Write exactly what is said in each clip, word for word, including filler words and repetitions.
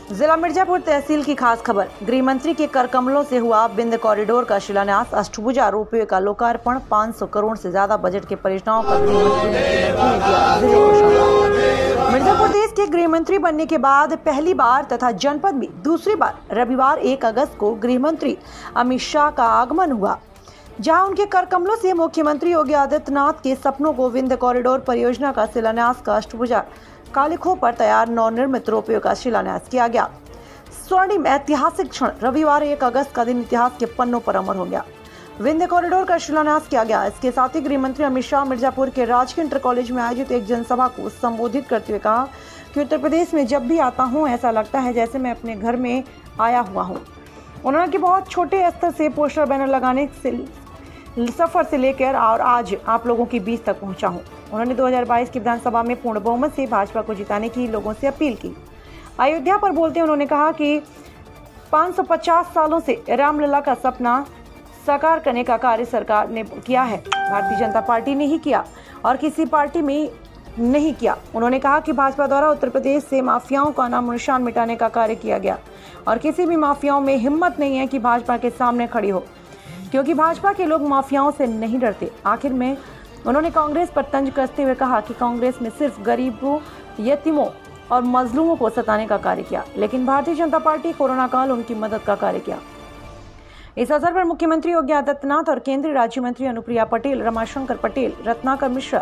जिला मिर्जापुर तहसील की खास खबर। गृह मंत्री के कर कमलों से हुआ विंध्य कॉरिडोर का शिलान्यास, अष्टभुजा रोपवे का लोकार्पण, पाँच सौ करोड़ से ज्यादा बजट के परियोजनाओं का गृह मंत्री ने दिया जिले को सौगात। मिर्जापुर देश के गृह मंत्री बनने के बाद पहली बार तथा जनपद में दूसरी बार रविवार एक अगस्त को गृह मंत्री अमित शाह का आगमन हुआ, जहां उनके कर कमलों से मुख्यमंत्री योगी आदित्यनाथ के सपनों को विंध्य कॉरिडोर परियोजना का शिलान्यास का अष्टभुजा कालिखों पर तैयार नवनिर्मित रोपवे का शिलान्यास किया गया। स्वर्णिम ऐतिहासिक क्षण रविवार एक अगस्त का दिन इतिहास के पन्नों पर अमर हो गया। विंध्य कॉरिडोर का शिलान्यास किया गया। इसके साथ ही गृह मंत्री अमित शाह मिर्जापुर के राजकीय इंटर कॉलेज में आयोजित एक जनसभा को संबोधित करते हुए कहा कि उत्तर प्रदेश में जब भी आता हूँ ऐसा लगता है जैसे मैं अपने घर में आया हुआ हूँ। उन्होंने कि बहुत छोटे स्तर से पोस्टर बैनर लगाने से सफर से लेकर और आज आप लोगों के बीच तक पहुंचा हूं। उन्होंने दो हज़ार बाईस की विधानसभा में पूर्ण बहुमत से भाजपा को जिताने की लोगों से अपील की। अयोध्या पर बोलते उन्होंने कहा कि पाँच सौ पचास सालों से रामलला का सपना साकार करने का कार्य सरकार ने किया है, भारतीय जनता पार्टी ने ही किया और किसी पार्टी में नहीं किया। उन्होंने कहा कि भाजपा द्वारा उत्तर प्रदेश से माफियाओं का नामो निशान मिटाने का कार्य किया गया और किसी भी माफियाओं में हिम्मत नहीं है कि भाजपा के सामने खड़ी हो, क्योंकि भाजपा के लोग माफियाओं से नहीं डरते। आखिर में उन्होंने कांग्रेस पर तंज कसते हुए कहा कि कांग्रेस में सिर्फ गरीबों, यतीमों और मजलूमों को सताने का कार्य किया, लेकिन भारतीय जनता पार्टी कोरोना काल उनकी मदद का कार्य किया। इस अवसर पर मुख्यमंत्री योगी आदित्यनाथ और केंद्रीय राज्य मंत्री अनुप्रिया पटेल, रमाशंकर पटेल, रत्नाकर मिश्रा,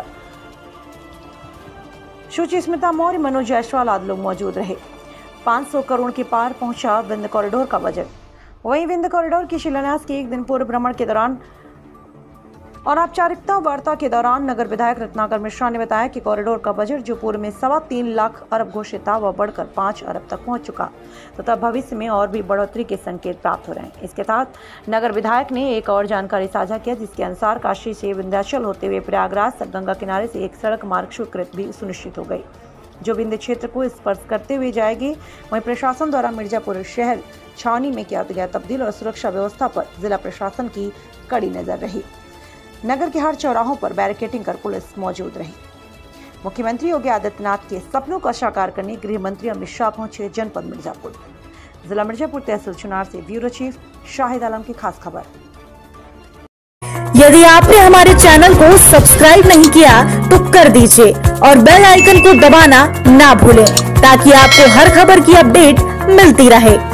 सुचिस्मिता मौर्य, मनोज जायसवाल आदि लोग मौजूद रहे। पाँच सौ करोड़ के पार पहुंचा विंध्य कॉरिडोर का बजट। वहीं विंध्य कॉरिडोर की शिलान्यास के एक दिन पूर्व भ्रमण के दौरान और औपचारिकता वार्ता के दौरान नगर विधायक रत्नाकर मिश्रा ने बताया कि कॉरिडोर का बजट जो पूर्व में सवा तीन लाख अरब घोषित था वह बढ़कर पाँच अरब तक पहुंच चुका तथा तो भविष्य में और भी बढ़ोतरी के संकेत प्राप्त हो रहे हैं। इसके साथ नगर विधायक ने एक और जानकारी साझा किया, जिसके अनुसार काशी से विंध्याचल होते हुए प्रयागराज तक गंगा किनारे से एक सड़क मार्ग स्वीकृत भी सुनिश्चित हो गई, जो विंध्य क्षेत्र को स्पर्श करते हुए जाएगी। वहीं प्रशासन द्वारा मिर्जापुर शहर छावनी में किया गया तब्दील और सुरक्षा व्यवस्था पर जिला प्रशासन की कड़ी नजर रही। नगर के हर चौराहों पर बैरिकेडिंग कर पुलिस मौजूद रही। मुख्यमंत्री योगी आदित्यनाथ के सपनों का साकार करने गृह मंत्री अमित शाह पहुंचे जनपद मिर्जापुर। जिला मिर्जापुर तहसील चुनार से ब्यूरो चीफ शाहिद आलम की खास खबर। यदि आपने हमारे चैनल को सब्सक्राइब नहीं किया तो कर दीजिए और बेल आइकन को दबाना ना भूलें, ताकि आपको हर खबर की अपडेट मिलती रहे।